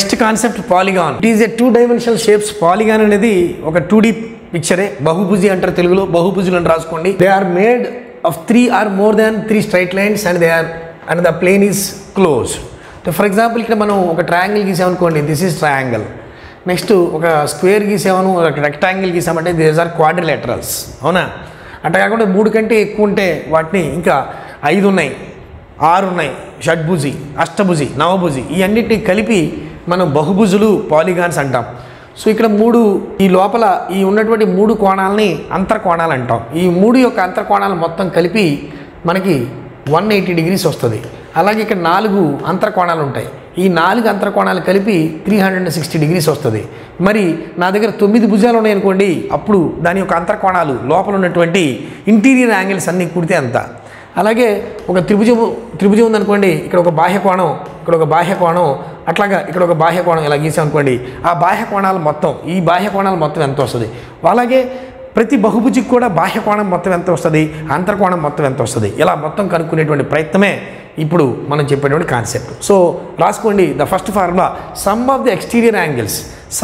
Next concept polygon. It is a 2 dimensional shapes. Polygon అనేది ఒక 2D పిక్చరే. బహుభుజి అంటారు తెలుగులో, బహుభుజులు అని రాసుకోండి. They are made of 3 or more than 3 straight lines and the plane is close. For example ఇక్కడ మనం ఒక ట్రయాంగిల్ గీసామనుకోండి, దిస్ ఈజ్ ట్రయాంగిల్. నెక్స్ట్ ఒక స్క్వేర్ గీసామను, ఒక రెక్టాంగిల్ గీసామంటే దీస్ ఆర్ క్వాడ్రిలేటరల్స్. అవునా? అట్లా కాకుండా 3 కంటే ఎక్కువ ఉంటే వాటిని ఇంకా 5 ఉన్నాయి, 6 ఉన్నాయి, షడ్భుజి, అష్టభుజి, నవభుజి, ఈ అన్నిటిని కలిపి మనం బహుభుజులు, పాలిగాన్స్ అంటాం. సో ఇక్కడ 3 ఈ లోపల ఈ ఉన్నటువంటి 3 కోణాలని అంతర్కోణాలు అంటాం. ఈ 3 యొక్క అంతర్కోణాలు మొత్తం కలిపి మనకి 180 degrees వస్తుంది. అలాగే ఇక్కడ 4 అంతర్కోణాలు ఉంటాయి. ఈ 4 అంతర్కోణాలు కలిపి 360 degrees వస్తుంది. మరి నా దగ్గర 9 భుజాలు ఉన్నాయనుకోండి, అప్పుడు దాని యొక్క అంతర్కోణాలు లోపల ఉన్నటువంటి ఇంటీరియర్ యాంగిల్స్ అన్నీ కూడితే అంత. అలాగే ఒక త్రిభుజం ఉందనుకోండి, ఇక్కడ ఒక బాహ్య కోణం, ఇక్కడ ఒక బాహ్య కోణం, అట్లాగా ఇక్కడ ఒక బాహ్య కోణం ఇలా గీసామనుకోండి, ఆ బాహ్య కోణాలు మొత్తం, ఈ బాహ్య కోణాలు మొత్తం ఎంత వస్తుంది. అలాగే ప్రతి బహుభుజికి కూడా బాహ్య కోణం మొత్తం ఎంత వస్తుంది, అంతర్కోణం మొత్తం ఎంత వస్తుంది, ఇలా మొత్తం కనుక్కునేటువంటి ప్రయత్నమే ఇప్పుడు మనం చెప్పేటువంటి కాన్సెప్ట్. సో రాసుకోండి, the first formula, sum of the exterior angles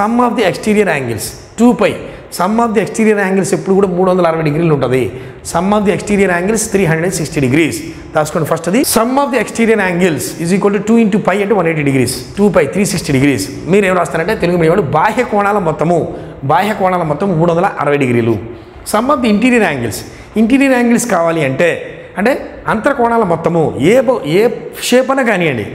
2π. Sum of the exterior angles ఎప్పుడు కూడా 360 degrees ఉంటుంది. Sum of the exterior angles 360 degrees. రాసుకోండి ఫస్ట్ అది. Sum of the exterior angles is equal to 2 × π అంటే 180 degrees. 2π 360 degrees. మీరు ఏం రాస్తారంటే Telugu medium బాహ్య కోణాల మొత్తము 360 degrees. Sum of the interior angles కావాలి అంటే అంతర్కోణాల మొత్తము ఏ షేప్ అన్నా కానివ్వండి,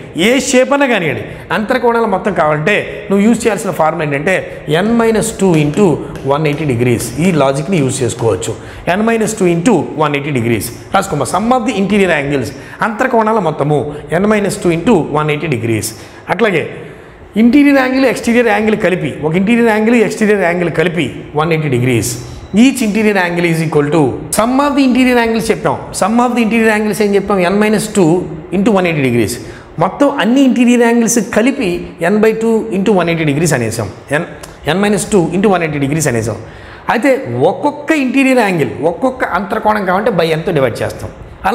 అంతర్కోణాల మొత్తం కావాలంటే నువ్వు యూజ్ చేయాల్సిన ఫార్ములా ఏంటంటే n-2 × 180 degrees. ఈ లాజిక్ని యూజ్ చేసుకోవచ్చు. n-2 × 180 degrees రాసుకోమా. Sum of the interior angles అంతర్కోణాల మొత్తము n-2 × 180 degrees. అట్లాగే ఇంటీరియర్ యాంగిల్, ఎక్స్టీరియర్ యాంగిల్ కలిపి, ఒక ఇంటీరియర్ యాంగిల్, ఎక్స్టీరియర్ యాంగిల్ కలిపి 180 degrees. Each interior angle is equal to sum of the interior angles చెప్పాం. Sum of the interior angles ఏం చెప్పాం, n-2 × 180 degrees. మొత్తం అన్ని ఇంటీరియర్ యాంగిల్స్ కలిపి n/2 × 180 degrees అనేసాం. n-2 × 180 degrees అనేసాం. అయితే ఒక్కొక్క ఇంటీరియర్ యాంగిల్, ఒక్కొక్క అంతర్కోణం కావాలంటే by n తో డివైడ్ చేస్తాం.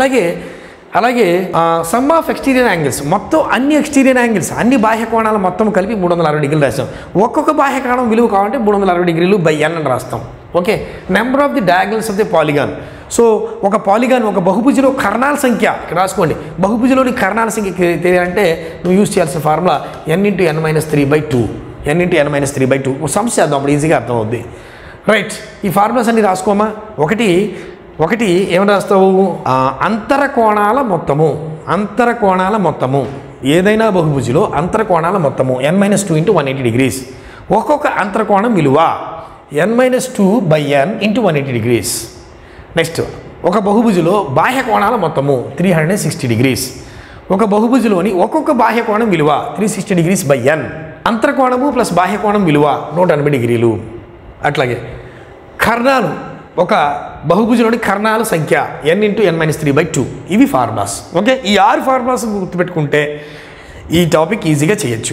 అలాగే సమ్ ఆఫ్ ఎక్స్టీరియర్ యాంగిల్స్, మొత్తం అన్ని ఎక్స్టీరియర్ యాంగిల్స్, అన్ని బాహ్య కోణాలు మొత్తం కలిపి 360 degrees రాస్తాం. ఒక్కొక్క బాహ్య కోణం విలువ కావాలంటే 360 degrees by n అని రాస్తాం. Okay. Number of the diagonals of the polygon. So ఒక పాలిగాన్, ఒక బహుభుజిలో కర్ణాల సంఖ్య ఇక్కడ రాసుకోండి. బహుభుజిలోని కర్ణాల సంఖ్య తెలియాలంటే నువ్వు యూజ్ చేయాల్సిన formula n × n-3/2. n × n-3/2. సమస్య చేద్దాం, అప్పుడు ఈజీగా అర్థమవుద్ది. రైట్, ఈ ఫార్ములాస్ అన్ని రాసుకోమా. ఒకటి ఏమని రాస్తావు, అంతరకోణాల మొత్తము ఏదైనా బహుభుజిలో అంతరకోణాల మొత్తము n-2 × 180 degrees. ఒక్కొక్క అంతరకోణం విలువ n-2 by n × 180 degrees. Next ఒక బహుభుజిలో బాహ్య కోణాల మొత్తము 360 degrees. ఒక బహుభుజిలోని ఒక్కొక్క బాహ్య కోణం విలువ 360 degrees by n. అంతర్కోణము ప్లస్ బాహ్య కోణం విలువ 180 degrees. అట్లాగే కర్ణాలు, ఒక బహుభుజిలోని కర్ణాల సంఖ్య n × n-3/2. ఇవి ఫార్ములాస్. ఓకే, ఈ 6 ఫార్ములాస్ గుర్తుపెట్టుకుంటే ఈ టాపిక్ ఈజీగా చేయొచ్చు.